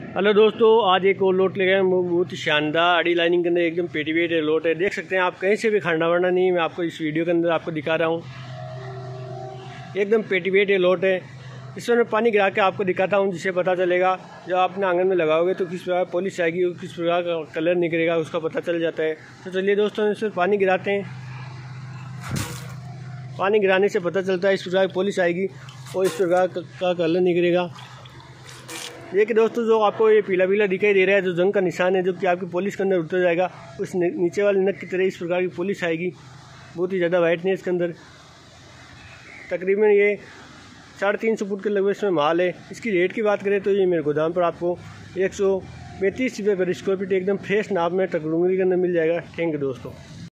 Hello दोस्तों, आज एक और लोट ले गए हैं। बहुत ही शानदार अड़ी लाइनिंग के अंदर एकदम पेटीवेट लोट है। देख सकते हैं आप, कहीं से भी खंडा वरना नहीं। मैं आपको इस वीडियो के अंदर आपको दिखा रहा हूँ, एकदम पेटीवेट लोट है। इसमें मैं पानी गिरा के आपको दिखाता हूँ, जिससे पता चलेगा जब आप अपने आंगन में लगाओगे तो किस प्रकार पॉलिश आएगी और किस प्रकार का कलर निकलेगा, उसका पता चल जाता है। तो चलिए दोस्तों, इसमें पानी गिराते हैं। पानी गिराने से पता चलता है इस प्रकार पॉलिश आएगी और इस प्रकार का कलर निकलेगा। ये कि दोस्तों, जो आपको ये पीला पीला दिखाई दे रहा है, जो जंग का निशान है, जो कि आपकी पॉलिश के अंदर उतर जाएगा, उस नीचे वाले नक की तरह इस प्रकार की पॉलिश आएगी। बहुत ही ज़्यादा वाइटनेस के अंदर। तकरीबन ये 350 फुट के लगभग इसमें माल है। इसकी रेट की बात करें तो ये मेरे गोदाम पर आपको 135 रुपये पर स्क्वायर फीट एकदम फ्रेश नाप में टकरूंगी के अंदर मिल जाएगा। थैंक यू दोस्तों।